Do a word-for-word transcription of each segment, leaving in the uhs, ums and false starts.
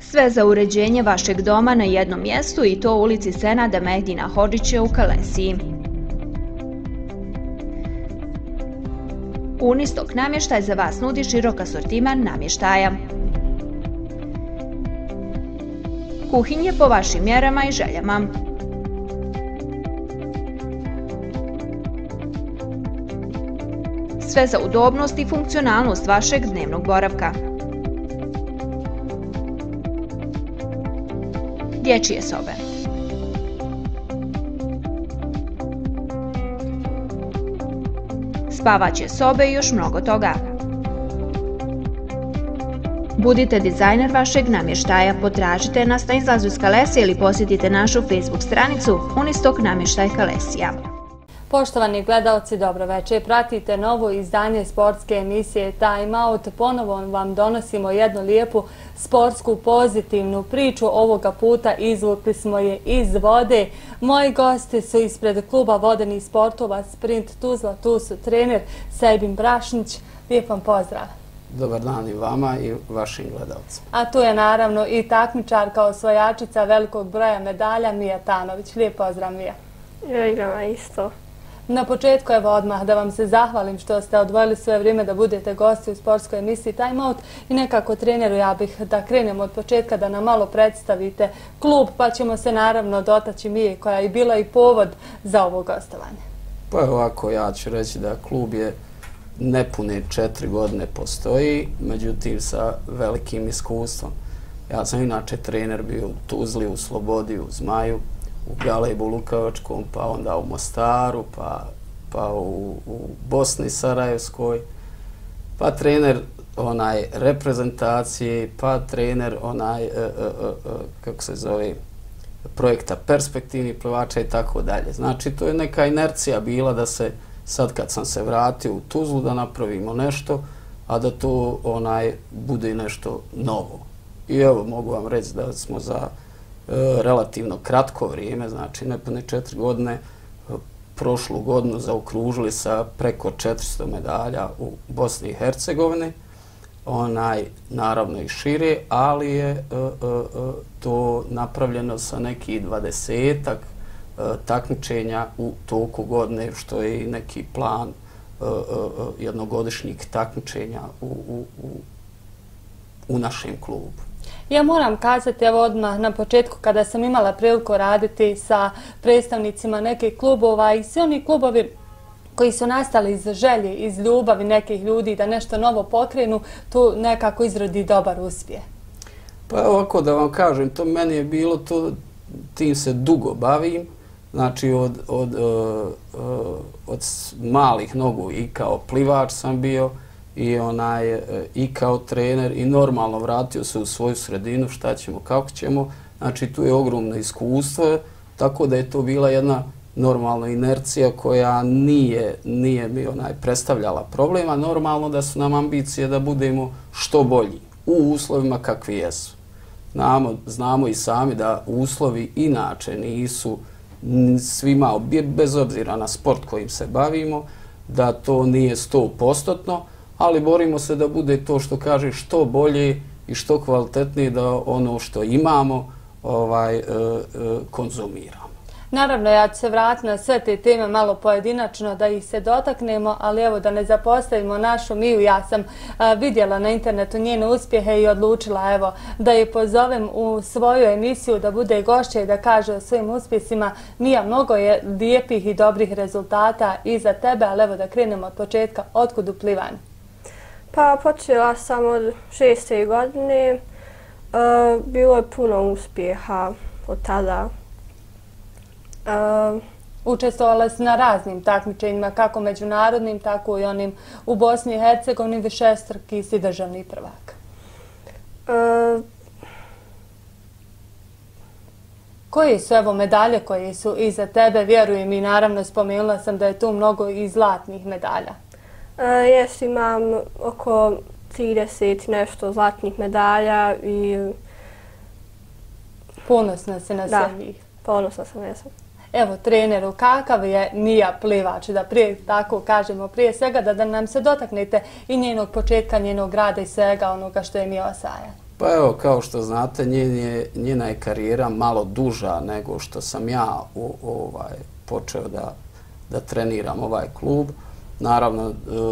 Sve za uređenje vašeg doma na jednom mjestu i to u ulici Senada Mehdina Hodžića u Kalesiji. Unistok namještaj za vas nudi širok asortiman namještaja. Kuhinje po vašim mjerama i željama. Sve za udobnost i funkcionalnost vašeg dnevnog boravka. Dječje sobe. Spavaće sobe i još mnogo toga. Budite dizajner vašeg namještaja, potražite nas na izlazu iz Kalesije ili posjetite našu Facebook stranicu Unistok namještaj Kalesija. Poštovani gledalci, dobro večer. Pratite novo izdanje sportske emisije Time Out. Ponovo vam donosimo jednu lijepu sportsku pozitivnu priču. Ovoga puta izvukli smo je iz vode. Moji gosti su ispred kluba vodenih sportova Sprint Tuzla. Tu su trener Sejbin Brašnić. Lijep vam pozdrav. Dobar dan i vama i vašim gledalcima. A tu je naravno i takmičarka, osvajačica velikog broja medalja Mija Tanović. Lijep pozdrav, Mija. Ja igram isto. Na početku evo odmah da vam se zahvalim što ste odvojili svoje vrijeme da budete gosti u sportskoj emisiji Time Out i nekako treneru ja bih da krenemo od početka da nam malo predstavite klub pa ćemo se naravno dotaći Mije koja je bila i povod za ovo gostovanje. Pa ovako ja ću reći da klub je nepune četiri godine postoji, međutim sa velikim iskustvom. Ja sam inače trener bio u Tuzli, u Slobodi, u Zmaju, u Galebu Lukavačkom, pa onda u Mostaru, pa, pa u, u Bosni Sarajevskoj, pa trener onaj reprezentacije, pa trener onaj, e, e, e, kako se zove, projekta perspektivnih plivača i tako dalje. Znači, to je neka inercija bila da se, sad kad sam se vratio u Tuzlu, da napravimo nešto, a da to onaj bude nešto novo. I evo, mogu vam reći da smo za relativno kratko vrijeme, znači nepune četiri godine, prošlu godinu zaokružili sa preko četiristo medalja u Bosni i Hercegovini, onaj naravno i šire, ali je e, e, to napravljeno sa nekih dvadesetak e, takmičenja u toku godine, što je i neki plan e, e, jednogodišnjih takmičenja u, u, u, u našem klubu. Ja moram kazati evo odmah na početku kada sam imala priliku raditi sa predstavnicima nekih klubova i svi oni klubovi koji su nastali iz želje, iz ljubavi nekih ljudi da nešto novo pokrenu, tu nekako izrodi dobar uspjeh. Pa ovako da vam kažem, to meni je bilo, to, tim se dugo bavim, znači od, od, uh, uh, od malih nogu i kao plivač sam bio, i onaj i kao trener i normalno vratio se u svoju sredinu, šta ćemo, kako ćemo. Znači tu je ogromno iskustvo, tako da je to bila jedna normalna inercija koja nije, nije mi onaj predstavljala problema. Normalno da su nam ambicije da budemo što bolji u uslovima kakvi jesu. Znamo, znamo i sami da uslovi inače nisu svima, bez obzira na sport kojim se bavimo, da to nije sto postotno, ali borimo se da bude to što kaže što bolje i što kvalitetnije da ono što imamo ovaj, e, e, konzumiramo. Naravno, ja ću se vratiti na sve te teme malo pojedinačno da ih se dotaknemo, ali evo da ne zapostavimo našu Miju. Ja sam a, vidjela na internetu njene uspjehe i odlučila evo da je pozovem u svoju emisiju da bude gošća i da kaže o svojim uspjesima. Mija, mnogo je lijepih i dobrih rezultata iza tebe, ali evo da krenemo od početka. Otkud uplivanje? Pa počela sam od šeste godine, e, bilo je puno uspjeha od tada. E, Učestvovala si na raznim takmičenjima, kako međunarodnim, tako i onim u Bosni i Hercegovini, višestruki si državni prvak. E, Koje su evo medalje koje su iza tebe? Vjerujem i naravno spomenula sam da je tu mnogo i zlatnih medalja. Uh, jes, imam oko trideset nešto zlatnih medalja i... Ponosna se na da, sve njih. Ponosna sam, jesam. Evo, treneru, kakav je Mija plivač, da prije tako kažemo, prije svega da, da nam se dotaknete i njenog početka, njenog rada i svega onoga što je Mija osvaja? Pa evo, kao što znate, njen je, njena je karijera malo duža nego što sam ja u, ovaj, počeo da, da treniram ovaj klub. Naravno, e,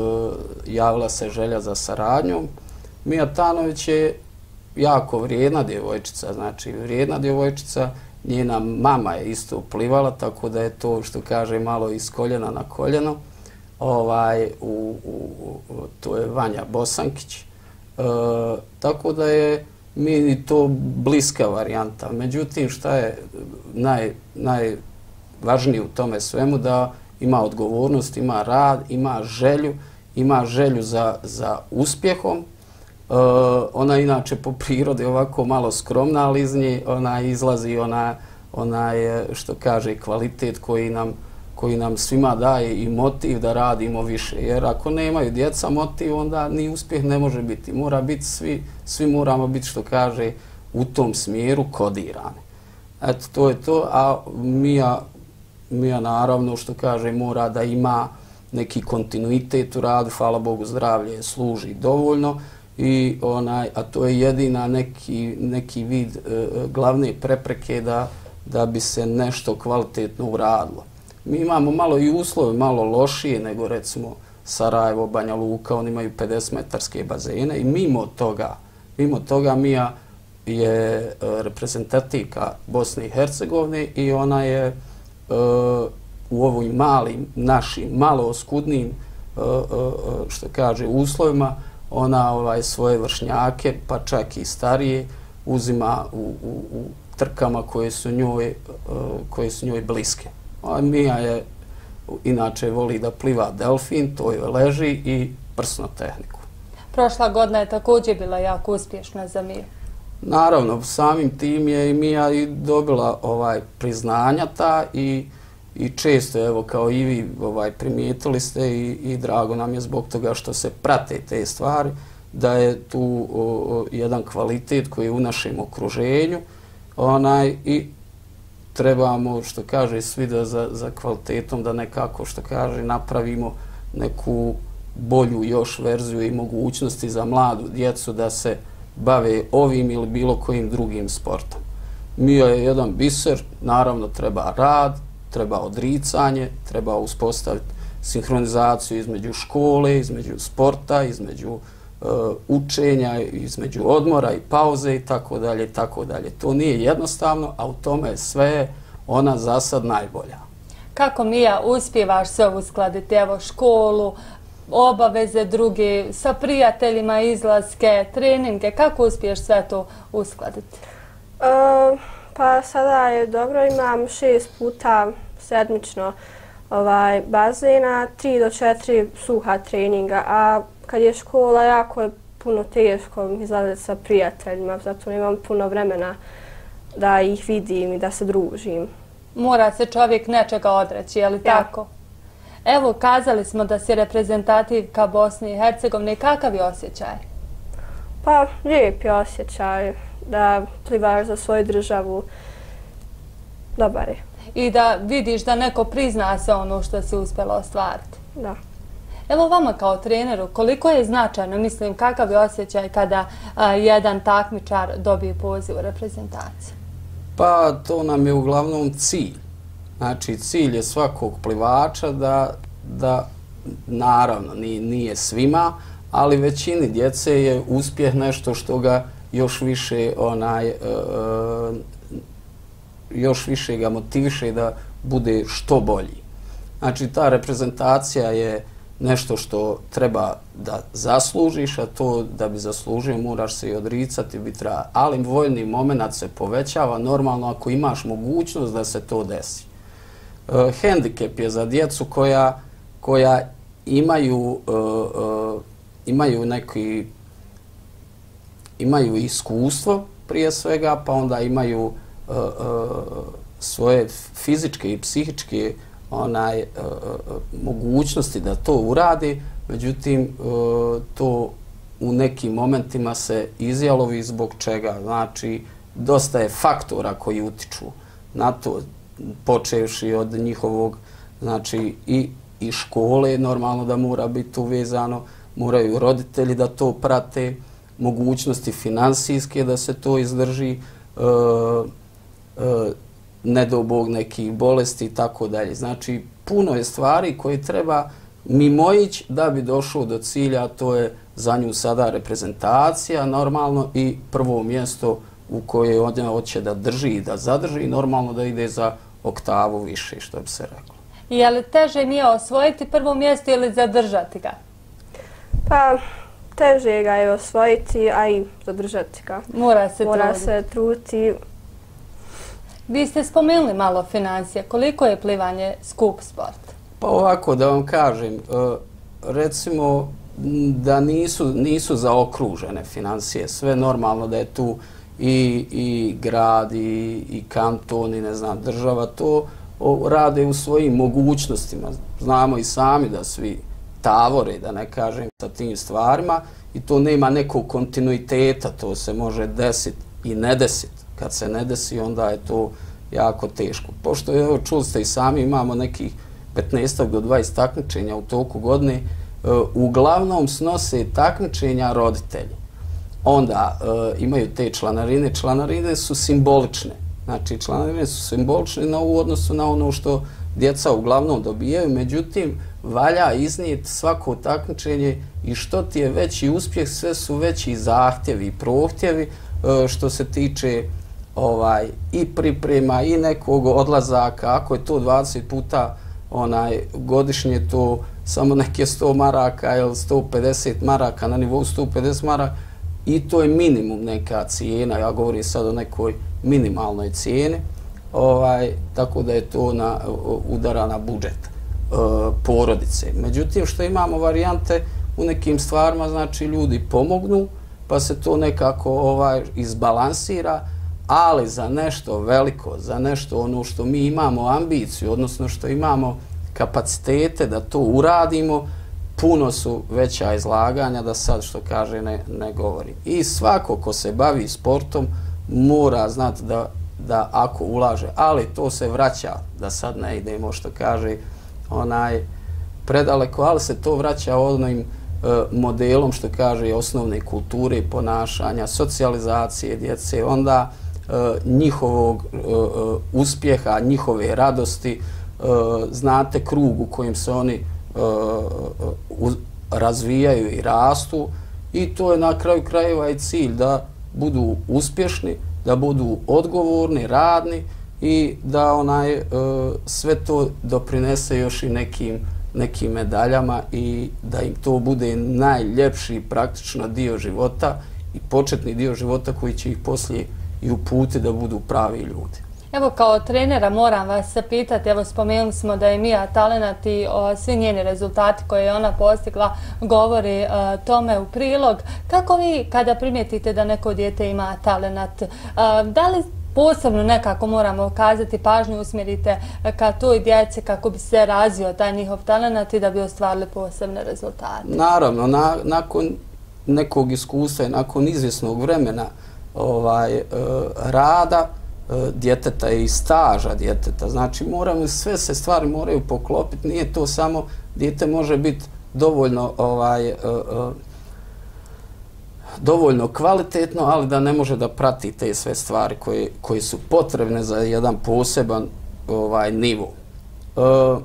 javila se želja za saradnjom. Mija Tanović je jako vrijedna djevojčica, znači vrijedna djevojčica. Njena mama je isto plivala, tako da je to, što kaže, malo iz koljena na koljeno. Ovaj, u, u, to je Vanja Bosankić. E, tako da je mi to bliska varijanta. Međutim, šta je naj, najvažnije u tome svemu, da ima odgovornost, ima rad, ima želju, ima želju za, za uspjehom. E, ona inače po prirodi ovako malo skromna, ali iz nje ona izlazi ona, onaj, što kaže, kvalitet koji nam koji nam svima daje i motiv da radimo više. Jer ako nemaju djeca motiv, onda ni uspjeh ne može biti. Mora biti svi, svi moramo biti, što kaže, u tom smjeru kodirani. Eto, to je to. A Mija, Mija naravno, što kaže, mora da ima neki kontinuitet u radu. Hvala Bogu, zdravlje služi dovoljno. I onaj, a to je jedina neki, neki vid e, glavne prepreke da, da bi se nešto kvalitetno uradilo. Mi imamo malo i uslove, malo lošije nego recimo Sarajevo, Banja Luka, oni imaju pedeset metarske bazene i mimo toga, mimo toga Mija je reprezentativka Bosne i Hercegovine i ona je uh, u ovim malim, našim, malo oskudnim, uh, uh, što kaže, uslovima, ona ovaj, svoje vršnjake, pa čak i starije, uzima u, u, u trkama koje su njoj, uh, koje su njoj bliske. A Mija je, inače voli da pliva delfin, to joj leži, i prsnu tehniku. Prošla godina je također bila jako uspješna za Miju. Naravno, samim tim je i Mija i dobila ovaj priznanja ta i, i često, evo, kao i vi ovaj, primijetili ste i, i drago nam je zbog toga što se prate te stvari, da je tu o, o, jedan kvalitet koji je u našem okruženju, onaj, i trebamo, što kaže, svi da za, za kvalitetom da nekako, što kaže, napravimo neku bolju još verziju i mogućnosti za mladu djecu da se bave ovim ili bilo kojim drugim sportom. Mija je jedan biser, naravno treba rad, treba odricanje, treba uspostaviti sinhronizaciju između škole, između sporta, između uh, učenja, između odmora i pauze i tako dalje i tako dalje. To nije jednostavno, a u tome je sve ona za sad najbolja. Kako, Mija, uspijevaš sve uskladiti, evo, školu, obaveze druge, sa prijateljima, izlaske, treninge, kako uspiješ sve to uskladiti? Uh, pa sada je dobro, imam šest puta sedmično ovaj, bazena, tri do četiri suha treninga, a kad je škola, jako je puno teško izlaziti sa prijateljima, zato nemam puno vremena da ih vidim i da se družim. Mora se čovjek nečega odreći, je li ja. Tako? Evo, kazali smo da si reprezentativka Bosne i Hercegovine. Kakav je osjećaj? Pa, lijep je osjećaj da plivaš za svoju državu. Dobar je. I da vidiš da neko prizna se ono što si uspjela ostvariti. Da. Evo, vama kao treneru, koliko je značajno, mislim, kakav je osjećaj kada a, jedan takmičar dobije poziv u reprezentaciju? Pa, to nam je uglavnom cilj. Znači, cilj je svakog plivača da, da naravno, nije, nije svima, ali većini djece je uspjeh nešto što ga još više onaj, uh, još više ga motiviše da bude što bolji. Znači, ta reprezentacija je nešto što treba da zaslužiš, a to da bi zaslužio moraš se i odricati, bi treba. Ali voljni moment se povećava normalno ako imaš mogućnost da se to desi. Uh, hendikep je za djecu koja, koja imaju, uh, uh, imaju neki imaju iskustvo prije svega, pa onda imaju uh, uh, svoje fizičke i psihičke onaj, uh, uh, mogućnosti da to uradi, međutim uh, to u nekim momentima se izjalovi zbog čega. Znači, dosta je faktora koji utiču na to, počevši od njihovog, znači, i, i škole, normalno da mora biti uvezano, moraju roditelji da to prate, mogućnosti finansijske da se to izdrži, e, e, ne do Bog nekih bolesti i tako dalje. Znači, puno je stvari koje treba mimoići da bi došao do cilja, a to je za nju sada reprezentacija normalno i prvo mjesto u koje ona hoće da drži i da zadrži i normalno da ide za oktavu više, što bi se reklo. Je li teže mi je osvojiti prvo mjesto ili zadržati ga? Pa, teže ga je osvojiti, a i zadržati ga. Mora se Mora truditi. se truditi. Vi ste spomenuli malo financije. Koliko je plivanje skup sport? Pa ovako da vam kažem, recimo da nisu, nisu zaokružene financije, sve normalno da je tu i, i grad i, i kanton i ne znam, država to rade u svojim mogućnostima. Znamo i sami da svi tavore, da ne kažem, sa tim stvarima i to nema nekog kontinuiteta, to se može desiti i ne desiti. Kad se ne desi, onda je to jako teško. Pošto, evo, čuli ste i sami, imamo nekih petnaest do dvadeset takmičenja u toku godine, uglavnom snose takmičenja roditelji. Onda e, imaju te članarine. Članarine su simbolične. Znači, članarine su simbolične na, u odnosu na ono što djeca uglavnom dobijaju. Međutim, valja iznijeti svako takmičenje i što ti je veći uspjeh, sve su veći zahtjevi i prohtjevi e, što se tiče ovaj, i priprema i nekog odlazaka. Ako je to dvadeset puta onaj, godišnje, to samo neke sto maraka ili sto pedeset maraka, na nivou sto pedeset maraka, i to je minimum neka cijena, ja govorim sad o nekoj minimalnoj cijeni, ovaj, tako da je to na, udara na budžet e, porodice. Međutim, što imamo varijante u nekim stvarima, znači ljudi pomognu, pa se to nekako ovaj, izbalansira, ali za nešto veliko, za nešto ono što mi imamo ambiciju, odnosno što imamo kapacitete da to uradimo, puno su veća izlaganja, da sad što kaže ne, ne govorim. I svako ko se bavi sportom mora znati da, da ako ulaže, ali to se vraća, da sad ne idemo što kaže onaj predaleko, ali se to vraća onim e, modelom što kaže osnovne kulture, ponašanja, socijalizacije djece, onda e, njihovog e, uspjeha, njihove radosti, e, znate krug u kojem se oni Uh, razvijaju i rastu i to je na kraju krajeva i cilj da budu uspješni, da budu odgovorni, radni i da onaj uh, sve to doprinese još i nekim, nekim medaljama i da im to bude najljepši praktično dio života i početni dio života koji će ih poslije i uputiti da budu pravi ljudi. Evo, kao trenera moram vas pitati, evo spomenuli smo da je Mija talenat i o, svi njeni rezultati koje je ona postigla govori o, tome u prilog. Kako vi kada primijetite da neko dijete ima talenat, o, da li posebno nekako moramo kazati pažnju usmjerite ka toj djeci kako bi se razvio taj njihov talenat i da bi ostvarili posebne rezultate? Naravno, na, nakon nekog iskustva i nakon izvjesnog vremena ovaj, e, rada, djeteta i staža djeteta. Znači, moramo, sve se stvari moraju poklopiti. Nije to samo, dijete može biti dovoljno ovaj, uh, uh, dovoljno kvalitetno, ali da ne može da prati te sve stvari koje, koje su potrebne za jedan poseban ovaj, nivo. Uh,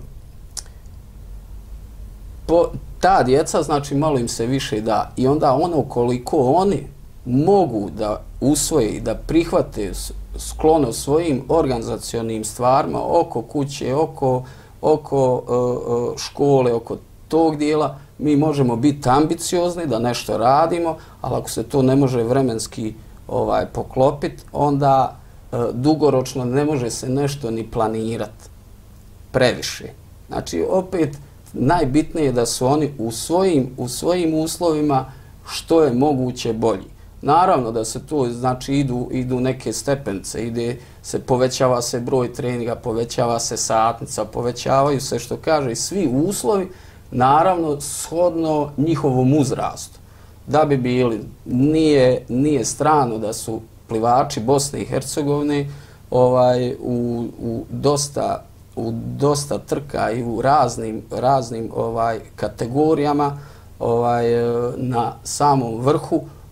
po, ta djeca, znači, malo im se više da. I onda ono koliko oni mogu da usvoje i da prihvate sklono svojim organizacionim stvarima oko kuće, oko, oko uh, škole, oko tog dijela, mi možemo biti ambiciozni da nešto radimo, ali ako se to ne može vremenski ovaj, poklopiti, onda uh, dugoročno ne može se nešto ni planirati previše. Znači, opet, najbitnije je da su oni u svojim, u svojim uslovima što je moguće bolji. Naravno da se to, znači, idu, idu neke stepence, ide se, povećava se broj treninga, povećava se satnica, povećavaju se, što kaže, svi uslovi, naravno, shodno njihovom uzrastu. Da bi bili, nije, nije strano da su plivači Bosne i Hercegovine ovaj, u, u, dosta, u dosta trka i u raznim, raznim ovaj, kategorijama ovaj, na samom vrhu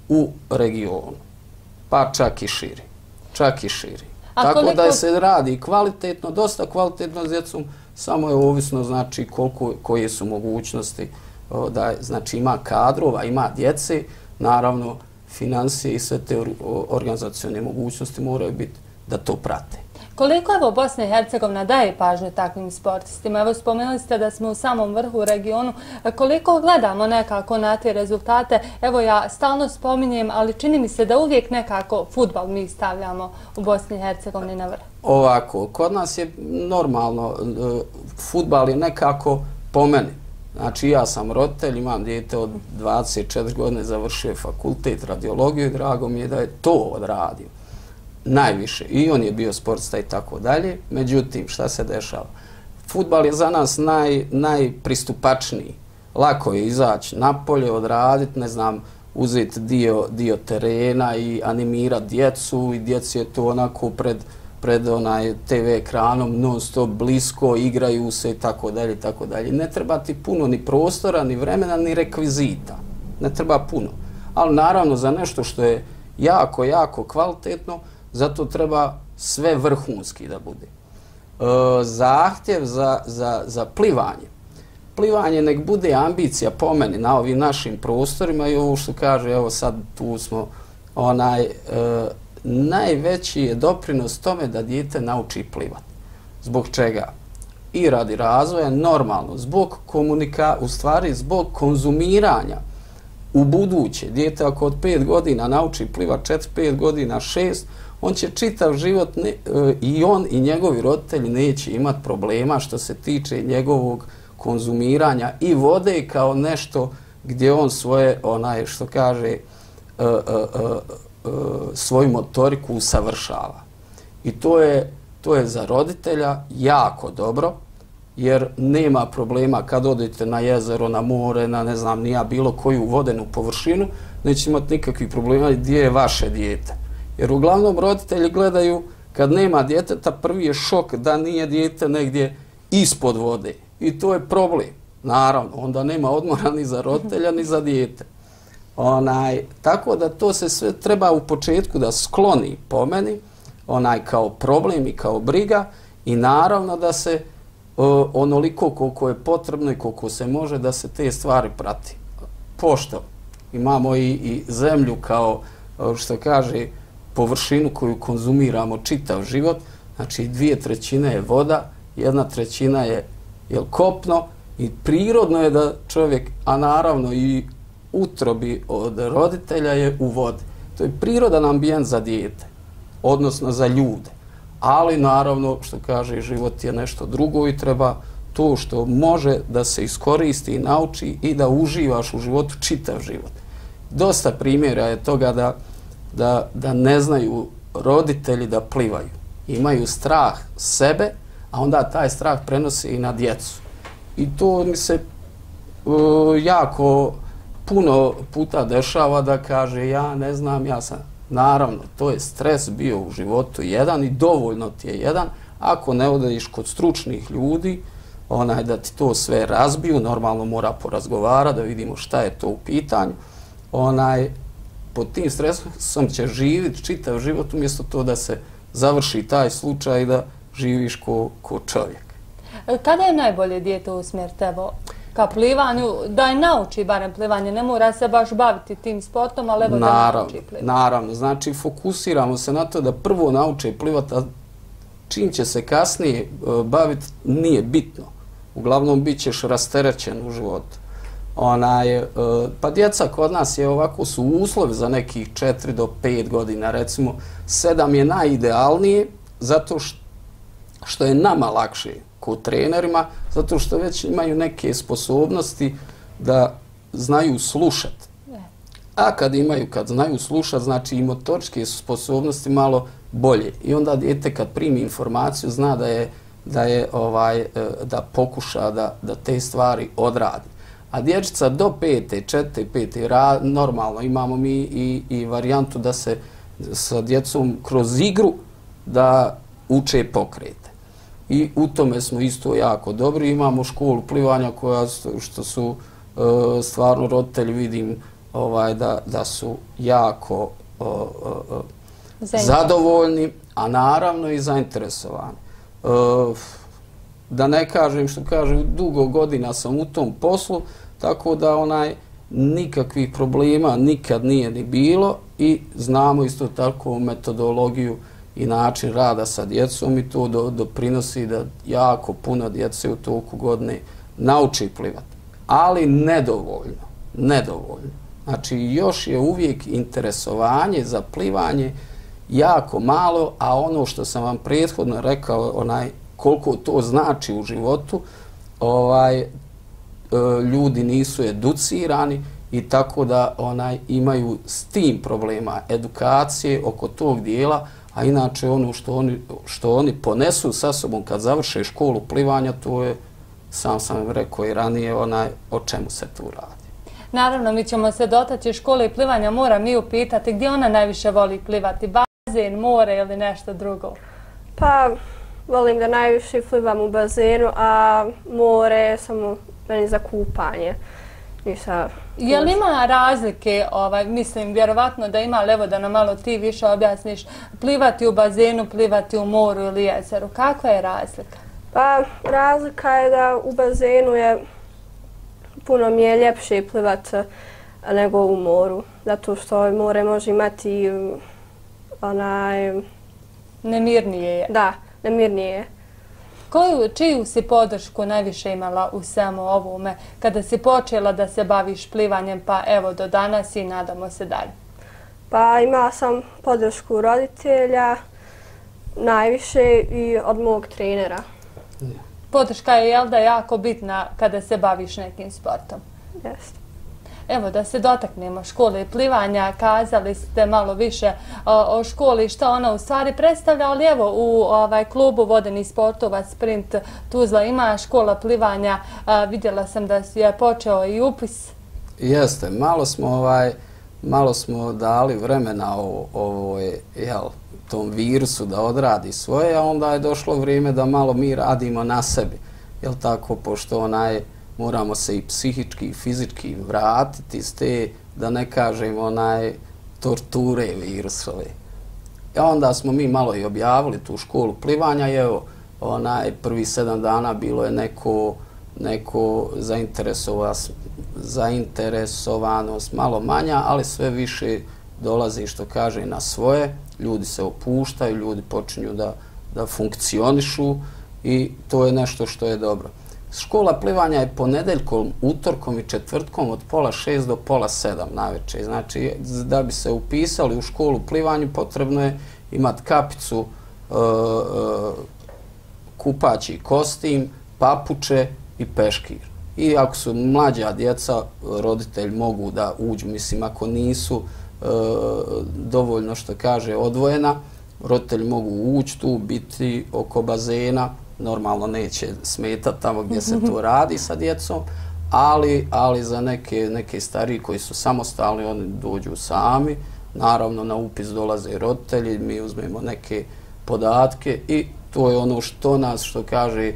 u regionu, pa čak i širi. Čak i širi. A Tako koliko... da se radi kvalitetno, dosta kvalitetno s djecom, samo je ovisno znači koliko, koje su mogućnosti, da znači ima kadrova, ima djece, naravno financije i sve te organizacione mogućnosti moraju biti da to prate. Koliko evo Bosna i Hercegovina daje pažnju takvim sportistima? Evo spomenuli ste da smo u samom vrhu u regionu. Koliko gledamo nekako na te rezultate? Evo ja stalno spominjem, ali čini mi se da uvijek nekako fudbal mi stavljamo u Bosni i Hercegovini na vrh. Ovako, kod nas je normalno, fudbal je nekako po meni. Znači ja sam roditelj, imam dijete od dvadeset četiri godine, završio fakultet radiologiju i drago mi je da je to odradio. Najviše. I on je bio sportista i tako dalje. Međutim, šta se dešava? Fudbal je za nas naj, najpristupačniji. Lako je izaći napolje, odraditi, ne znam, uzeti dio, dio terena i animirati djecu i djeci je to onako pred, pred onaj te ve ekranom non stop blisko, igraju se i tako dalje i tako dalje. Ne treba ti puno ni prostora, ni vremena, ni rekvizita. Ne treba puno. Ali naravno za nešto što je jako, jako kvalitetno, zato treba sve vrhunski da bude. E, zahtjev za, za, za plivanje. Plivanje nek bude ambicija po meni na ovim našim prostorima i ovo što kaže, evo sad tu smo, onaj, e, najveći je doprinos tome da dijete nauči plivati. Zbog čega? I radi razvoja, normalno, zbog komunika, u stvari zbog konzumiranja u buduće. Dijete ako od pet godina nauči plivat, četiri, pet godina, šest, on će čitav život ne, i on i njegovi roditelji neće imati problema što se tiče njegovog konzumiranja i vode kao nešto gdje on svoje, onaj što kaže, uh, uh, uh, uh, svoju motoriku usavršava. I to je, to je za roditelja jako dobro, jer nema problema kad odete na jezero, na more, na ne znam nija bilo koju vodenu površinu, neće imati nikakvih problema gdje je vaše dijete. Jer uglavnom roditelji gledaju kad nema djeteta, prvi je šok da nije dijete negdje ispod vode. I to je problem. Naravno, onda nema odmora ni za roditelja ni za dijete. Onaj, tako da to se sve treba u početku da skloni po meni, onaj kao problem i kao briga i naravno da se o, onoliko koliko je potrebno i koliko se može da se te stvari prati. Pošto imamo i, i zemlju kao što kaže površinu koju konzumiramo čitav život, znači dvije trećine je voda, jedna trećina je jel, kopno i prirodno je da čovjek, a naravno i utrobi od roditelja je u vodi. To je prirodan ambijent za dijete, odnosno za ljude. Ali naravno, što kaže, život je nešto drugo i treba to što može da se iskoristi i nauči i da uživaš u životu čitav život. Dosta primjera je toga da Da, da ne znaju roditelji da plivaju. Imaju strah sebe, a onda taj strah prenosi i na djecu. I to mi se uh, jako puno puta dešava da kaže ja ne znam, ja sam. Naravno, to je stres bio u životu jedan i dovoljno ti je jedan. Ako ne odeš kod stručnih ljudi, onaj da ti to sve razbiju, normalno mora porazgovara da vidimo šta je to u pitanju. Onaj, pod tim stresom će živjeti čitav život umjesto to da se završi taj slučaj i da živiš ko, ko čovjek. Kada je najbolje dijete usmjeriti evo ka plivanju, da je nauči barem plivanje, ne mora se baš baviti tim sportom, ali evo da nauči plivanje? Naravno, znači fokusiramo se na to da prvo nauče plivati, a čim će se kasnije baviti nije bitno. Uglavnom bit ćeš rasterećen u životu. Onaj, pa djeca kod nas je ovako su uslovi za nekih četiri do pet godina, recimo sedam je najidealnije zato što je nama lakše kod trenerima, zato što već imaju neke sposobnosti da znaju slušati. A kad imaju, kad znaju slušati, znači i motoričke sposobnosti malo bolje. I onda dijete kad primi informaciju zna da je, da je ovaj, da pokuša da, da te stvari odradi. A dječica do pete, četiri, pete, ra, normalno imamo mi i, i varijantu da se sa djecom kroz igru da uče pokrete. I u tome smo isto jako dobri. Imamo školu plivanja koja što su e, stvarno roditelji vidim ovaj, da, da su jako o, o, o, zadovoljni, a naravno i zainteresovani. E, da ne kažem što kažem, dugo godina sam u tom poslu, tako da onaj nikakvih problema nikad nije ni bilo i znamo isto tako metodologiju i način rada sa djecom i to do, doprinosi da jako puno djece u toku godine nauči plivati. Ali nedovoljno, nedovoljno. Znači još je uvijek interesovanje za plivanje jako malo, a ono što sam vam prethodno rekao, onaj koliko to znači u životu, ovaj, ljudi nisu educirani i tako da onaj imaju s tim problema edukacije oko tog dijela, a inače ono što oni, što oni ponesu sa sobom kad završe školu plivanja, to je, sam sam rekao i ranije, onaj o čemu se tu radi. Naravno, mi ćemo se dotaći škole i plivanja. Moram i upitati gdje ona najviše voli plivati, bazen, more ili nešto drugo? Pa, volim da najviše plivam u bazenu, a more samo meni za kupanje. Nisam... Je li ima razlike, ovaj, mislim, vjerovatno da ima, ali evo da nam malo ti više objasniš, plivati u bazenu, plivati u moru ili jezeru, kakva je razlika? Pa, razlika je da u bazenu je puno mi je ljepše plivat nego u moru, zato što more može imati onaj... Nemirnije je. Da, nemirnije je. Koju, čiju si podršku najviše imala u svemu ovome kada si počela da se baviš plivanjem, pa evo do danas i nadamo se dalje? Pa imala sam podršku roditelja najviše i od mog trenera. Podrška je, jel da, jako bitna kada se baviš nekim sportom? Jeste. Evo, da se dotaknemo škole i plivanja, kazali ste malo više o, o školi, što ona u stvari predstavlja, ali evo u ovaj, klubu vodenih sportova Sprint Tuzla ima škola plivanja, a, vidjela sam da je počeo i upis. Jeste, malo smo, ovaj, malo smo dali vremena o, o jel, tom virusu da odradi svoje, a onda je došlo vrijeme da malo mi radimo na sebi. Jel tako, pošto onaj moramo se i psihički i fizički vratiti s te, da ne kažem, onaj torture virusove. I onda smo mi malo i objavili tu školu plivanja i evo, onaj prvi sedam dana bilo je neko, neko zainteresovanost, zainteresovanost malo manja, ali sve više dolazi, što kaže, na svoje. Ljudi se opuštaju, ljudi počinju da, da funkcionišu i to je nešto što je dobro. Škola plivanja je ponedeljkom, utorkom i četvrtkom od pola šest do pola sedam navečer. Znači, da bi se upisali u školu plivanju, potrebno je imati kapicu, e, e, kupaći kostim, papuče i peškir. I ako su mlađa djeca, roditelji mogu da uđu, mislim, ako nisu e, dovoljno, što kaže, odvojena, roditelji mogu ući tu, biti oko bazena, normalno neće smetati tamo gdje se to radi sa djecom, ali, ali za neke, neke stariji koji su samostalni, oni dođu sami, naravno na upis dolaze roditelji, mi uzmemo neke podatke i to je ono što nas, što kaže,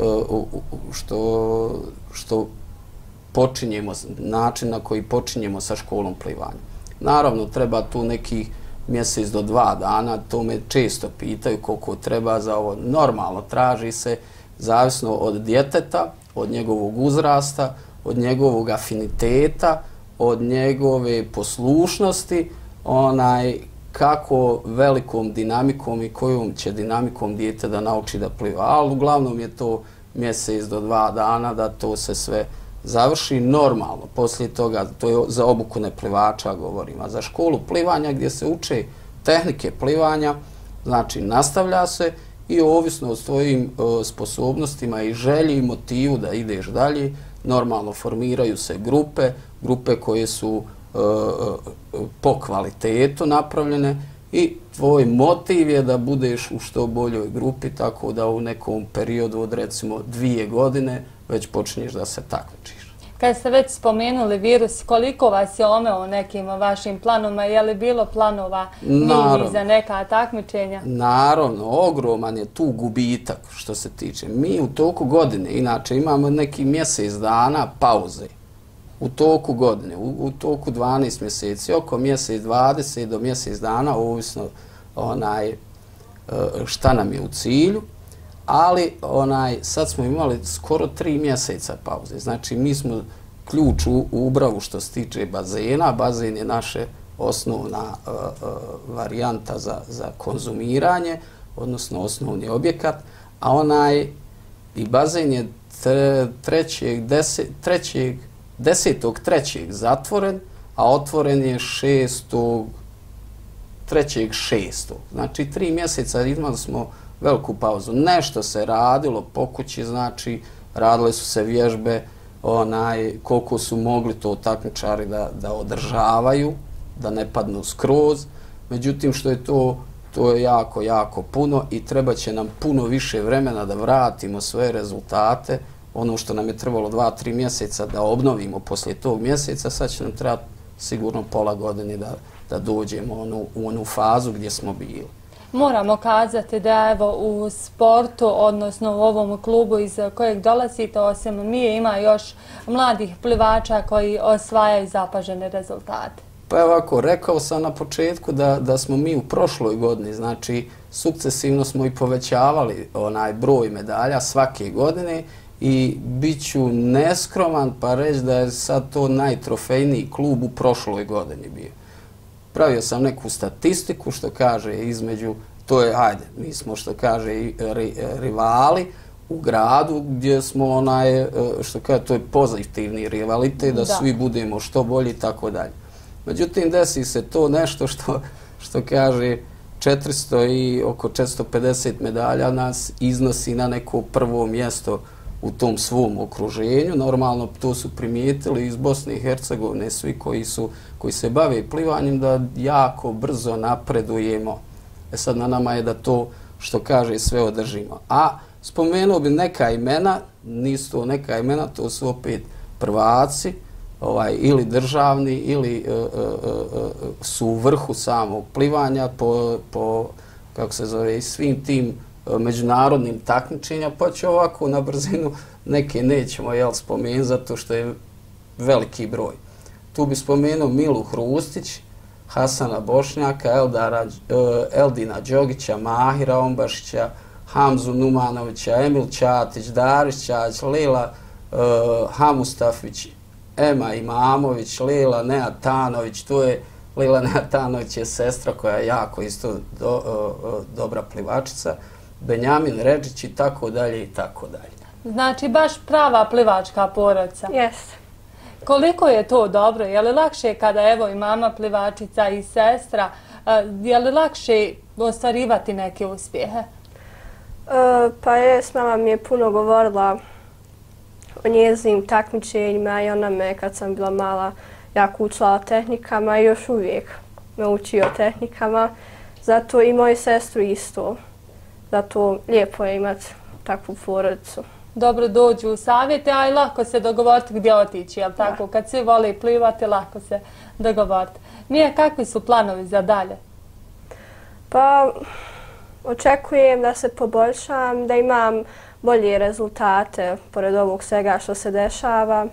što, što počinjemo, način na koji počinjemo sa školom plivanja. Naravno, treba tu nekih mjesec do dva dana, to me često pitaju koliko treba za ovo. Normalno traži se, zavisno od djeteta, od njegovog uzrasta, od njegovog afiniteta, od njegove poslušnosti, onaj kako velikom dinamikom i kojom će dinamikom dijete da nauči da pliva. Ali uglavnom je to mjesec do dva dana da to se sve završi normalno. Poslije toga, to je za obuku neplivača govorim, a za školu plivanja gdje se uče tehnike plivanja, znači nastavlja se i ovisno o svojim o, sposobnostima i želji i motivu da ideš dalje, normalno formiraju se grupe, grupe koje su o, o, po kvalitetu napravljene i tvoj motiv je da budeš u što boljoj grupi, tako da u nekom periodu od recimo dvije godine već počinješ da se takmičiš. Kad ste već spomenuli virus, koliko vas je omeo nekim vašim planovima? Je li bilo planova mini za neka takmičenja? Naravno, ogroman je tu gubitak što se tiče. Mi u toku godine, inače, imamo neki mjesec dana pauze. u toku godine, u, u toku dvanaest mjeseci, oko mjesec dvadeset do mjesec dana, ovisno onaj, šta nam je u cilju, ali onaj, sad smo imali skoro tri mjeseca pauze. Znači, mi smo ključ u, u Ubravu što se tiče bazena. Bazen je naše osnovna uh, uh, varijanta za, za konzumiranje, odnosno osnovni objekat, a onaj i bazen je trećeg, deset, trećeg, desetog trećeg zatvoren, a otvoren je šestog trećeg šestog. Znači, tri mjeseca imali smo veliku pauzu. Nešto se radilo po kući, znači, radile su se vježbe, onaj, koliko su mogli to takmičari da, da održavaju, da ne padnu skroz. Međutim, što je to, to je jako, jako puno i treba će nam puno više vremena da vratimo svoje rezultate. Ono što nam je trebalo dva, tri mjeseca da obnovimo poslije tog mjeseca, sad će nam trebati sigurno pola godine da, da dođemo onu, u onu fazu gdje smo bili. Moramo kazati da evo u sportu, odnosno u ovom klubu iz kojeg dolazite, osim Mije, ima još mladih plivača koji osvajaju zapažene rezultate. Pa ovako, rekao sam na početku da, da smo mi u prošloj godini, znači sukcesivno smo i povećavali onaj broj medalja svake godine i bit ću neskroman pa reći da je sad to najtrofejniji klub u prošloj godini bio. Pravio sam neku statistiku što kaže između, to je, hajde, mi smo što kaže ri, rivali u gradu gdje smo onaj, što kaže, to je pozitivni rivalitet, da, da svi budemo što bolji i tako dalje. Međutim, desi se to nešto što, što kaže četiristo i oko četiristo pedeset medalja nas iznosi na neko prvo mjesto u tom svom okruženju. Normalno to su primijetili iz Bosne i Hercegovine svi koji, su, koji se bave plivanjem da jako brzo napredujemo. E sad na nama je da to što kaže sve održimo. A spomenuo bi neka imena, nisu to neka imena, to su opet prvaci, ovaj, ili državni ili e, e, e, su u vrhu samog plivanja po, po kako se zove, svim tim međunarodnim takmičenja, pa će ovako na brzinu neke nećemo jel, spomenuti zato što je veliki broj. Tu bi spomenuo Milu Hrustić, Hasana Bošnjaka, Eldara, Eldina Đogića, Mahira Ombašića, Hamzu Numanovića, Emil Ćatić, Darić Ćać, Lila uh, Hamustafić, Ema Imamović, Lila Neatanović, to je Lila Neatanović je sestra koja je jako isto do, uh, dobra plivačica, Benjamin Redžić i tako dalje i tako dalje. Znači baš prava plivačka porodica. Jeste. Koliko je to dobro? Je li lakše kada evo i mama plivačica i sestra, je li lakše ostvarivati neke uspjehe? E, pa je, s mama mi je puno govorila o njezinim takmičenjima i ona me kad sam bila mala jako učila tehnikama i još uvijek me uči o tehnikama. Zato i moju sestru isto. Zato lijepo je imati takvu porodicu. Dobro dođu u savjete, a i lako se dogovoriti gdje otići, jel tako? Kad svi vole plivati, lako se dogovoriti. Mija, kakvi su planovi za dalje? Pa, očekujem da se poboljšam, da imam bolje rezultate pored ovog svega što se dešava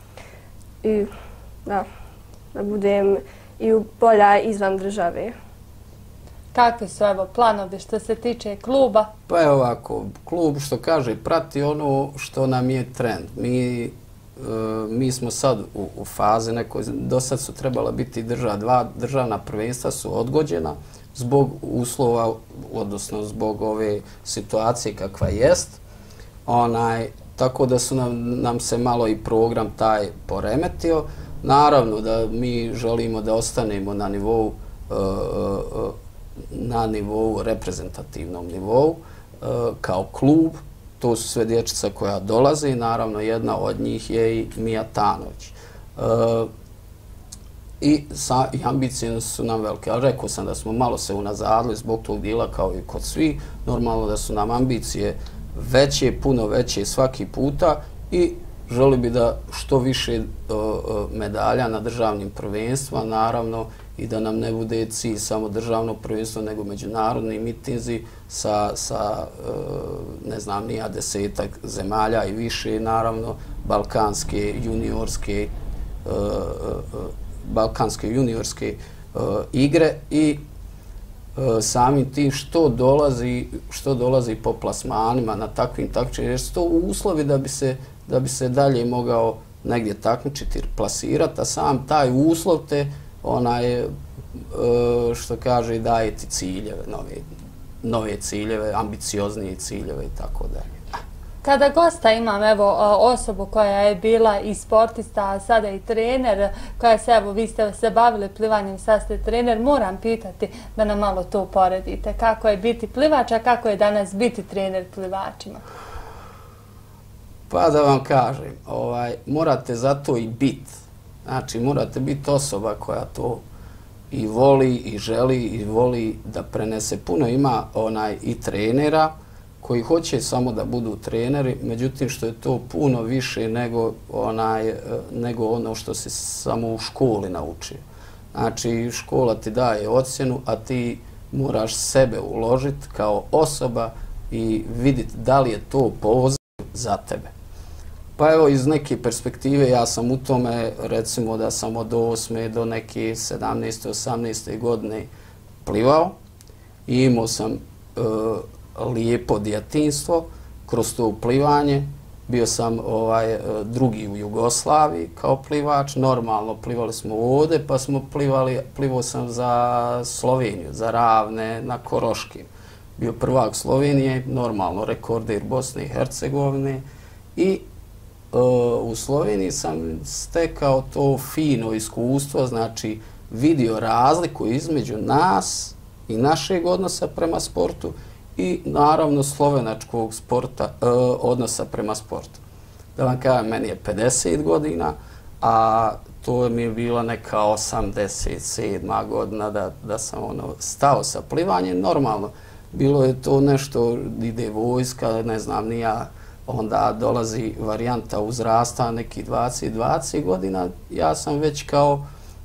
i da, da budem i bolja izvan države. Kakvi su evo planovi što se tiče kluba? Pa je ovako, klub što kaže prati ono što nam je trend. Mi, e, mi smo sad u, u fazi nekoj, do sad su trebala biti država, dva državna prvenstva su odgođena zbog uslova, odnosno zbog ove situacije kakva jest. Onaj, tako da su nam, nam se malo i program taj poremetio. Naravno da mi želimo da ostanemo na nivou e, e, na nivou, reprezentativnom nivou, e, kao klub. To su sve dječica koja dolaze i naravno jedna od njih je i Mija Tanović. E, I, sa, I ambicije su nam velike, ali rekao sam da smo malo se unazadili zbog tog dijela kao i kod svi. Normalno da su nam ambicije veće, puno veće svaki puta i želi bi da što više uh, medalja na državnim prvenstvima, naravno i da nam ne bude cilj samo državno prvenstvo, nego međunarodni mitinzi sa, sa uh, ne znam, nija desetak zemalja i više, naravno balkanske, juniorske balkanske juniorske igre i samim tim što dolazi, što dolazi po plasmanima na takvim takmičenjima, jer su to uslovi da bi se, da bi se dalje mogao negdje takmičiti, plasirati, a sam taj uslov te onaj, što kaže, daje ti ciljeve, nove, nove ciljeve, ambicioznije ciljeve i tako dalje. Kada gosta imam, evo, osobu koja je bila i sportista, a sada i trener, koja se, evo, vi ste se bavili plivanjem, sad ste trener, moram pitati da nam malo to uporedite. Kako je biti plivač, a kako je danas biti trener plivačima? Pa da vam kažem, ovaj, morate zato i biti. Znači, morate biti osoba koja to i voli, i želi, i voli da prenese. Puno ima onaj i trenera koji hoće samo da budu treneri, međutim što je to puno više nego, onaj, nego ono što se samo u školi naučio. Znači, škola ti daje ocjenu, a ti moraš sebe uložiti kao osoba i vidjeti da li je to poziv za tebe. Pa evo, iz neke perspektive ja sam u tome, recimo da sam od osme do neke sedamnaeste osamnaeste godine plivao i imao sam e, lijepo djetinjstvo kroz to plivanje. Bio sam ovaj, drugi u Jugoslaviji kao plivač, normalno plivali smo ovdje, pa smo plivali, plivao sam za Sloveniju, za Ravne, na Koroškim. Bio prvak Slovenije, normalno rekorder Bosne i Hercegovine i u Sloveniji sam stekao to fino iskustvo, znači vidio razliku između nas i našeg odnosa prema sportu i naravno slovenačkog sporta, odnosa prema sportu. Da vam kažem, meni je pedeset godina, a to mi je bila neka osamdeset sedma godina da, da sam ono, stao sa plivanjem. Normalno, bilo je to nešto, ide vojska, ne znam, ni ja, onda dolazi varijanta uzrasta, neki dvadeset dvadeset godina, ja sam već kao,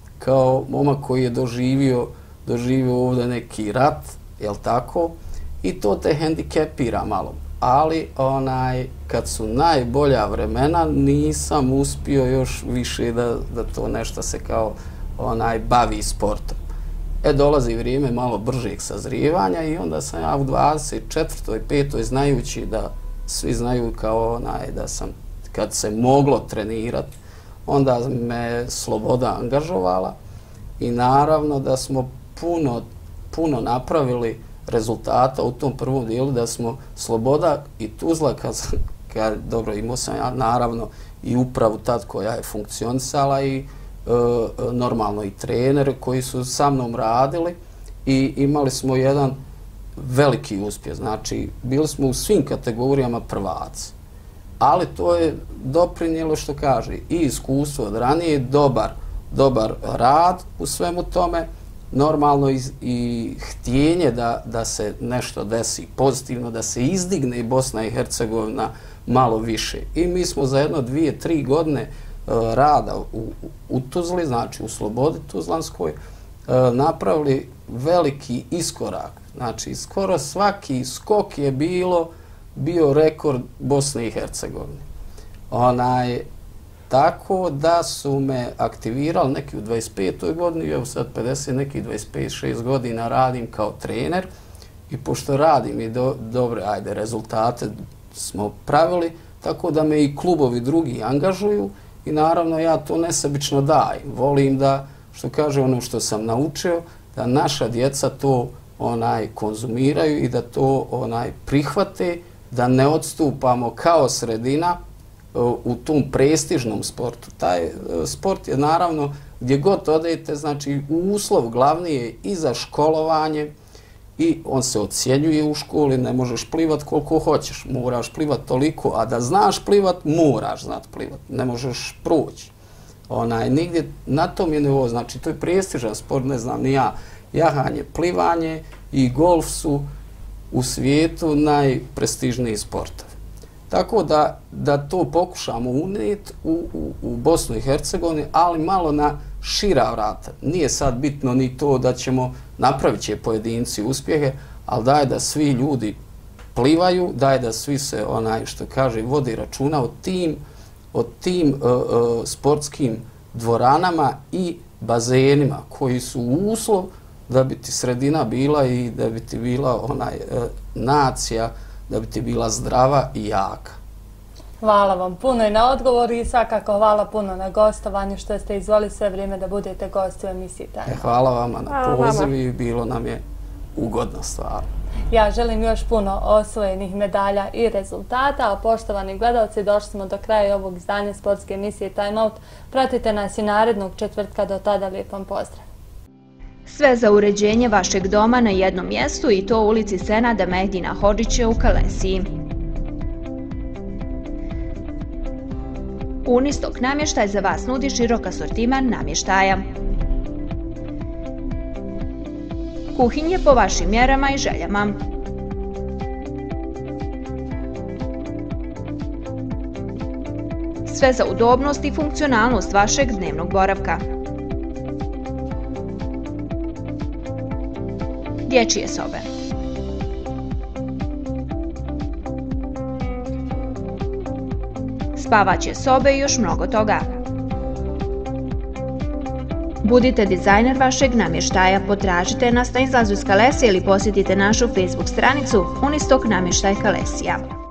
kao momak koji je doživio, doživio ovdje neki rat, jel tako, i to te hendikepira malo. Ali onaj, kad su najbolja vremena, nisam uspio još više da, da to nešto se kao onaj bavi sportom. E, dolazi vrijeme malo bržeg sazrijevanja i onda sam ja u dvadeset četvrtoj petoj znajući da svi znaju kao onaj da sam, kad se moglo trenirati, onda me Sloboda angažovala i naravno da smo puno, puno napravili rezultata u tom prvom dijelu, da smo Sloboda i Tuzla, kad, kad dobro, imao sam ja naravno i upravu tad koja je funkcionisala i e, normalno i trenere koji su sa mnom radili i imali smo jedan veliki uspjeh, znači bili smo u svim kategorijama prvaci, ali to je doprinijelo, što kaže, i iskustvo od ranije, dobar, dobar rad u svemu tome, normalno i, i htjenje da, da se nešto desi pozitivno, da se izdigne Bosna i Hercegovina malo više. I mi smo za jedno, dvije, tri godine uh, rada u, u Tuzli, znači u Slobodi Tuzlanskoj, uh, napravili veliki iskorak. Znači, skoro svaki skok je bilo, bio rekord Bosne i Hercegovine. Onaj, tako da su me aktivirali neki u dvadeset petoj godini, evo sad pedeset, neki dvadeset pet šest godina radim kao trener i pošto radim i do, dobre, ajde, rezultate smo pravili, tako da me i klubovi drugi angažuju i naravno ja to nesebično dajem. Volim da, što kaže ono što sam naučio, da naša djeca to onaj konzumiraju i da to onaj prihvate, da ne odstupamo kao sredina u tom prestižnom sportu. Taj sport je naravno gdje god odete, znači uslov glavni je i za školovanje i on se ocjenjuje u školi, ne možeš plivat koliko hoćeš, moraš plivat toliko, a da znaš plivat, moraš znat plivat, ne možeš proći. Onaj, nigdje na tom je nivou, znači to je prestižan sport, ne znam, ni ja, jahanje, plivanje i golf su u svijetu najprestižniji sportovi. Tako da, da to pokušamo unijeti u, u, u Bosnu i Hercegovini, ali malo na šira vrata. Nije sad bitno ni to da ćemo napraviti će pojedinci uspjehe, ali daj da svi ljudi plivaju, daj da svi se, onaj što kaže, vodi računa o tim, o tim uh, uh, sportskim dvoranama i bazenima koji su uslov da bi ti sredina bila i da bi ti bila onaj e, nacija, da bi ti bila zdrava i jaka. Hvala vam puno i na odgovor i svakako hvala puno na gostovanju što ste izvoli sve vrijeme da budete gosti u emisiji Time Out. E, hvala vama na pozivu i bilo nam je ugodno stvarno. Ja želim još puno osvojenih medalja i rezultata, a poštovani gledalci, došli smo do kraja ovog izdanja sportske emisije Time Out. Pratite nas i narednog četvrtka, do tada lijep vam pozdrav. Sve za uređenje vašeg doma na jednom mjestu i to u ulici Senada Mehdina Hodžića u Kalesiji. Unistok namještaj za vas nudi širok asortiman namještaja. Kuhinje po vašim mjerama i željama. Sve za udobnost i funkcionalnost vašeg dnevnog boravka. Dječje sobe. Spavaće sobe i još mnogo toga. Budite dizajner vašeg namještaja, potražite nas na izlazu iz Kalesije ili posjetite našu Facebook stranicu Unistok namještaj Kalesija.